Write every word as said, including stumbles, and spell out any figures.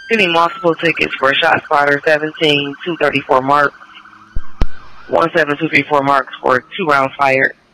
Getting multiple tickets for Shot Spotter seventeen, two thirty-four marks, one seven two three four marks for two rounds fired.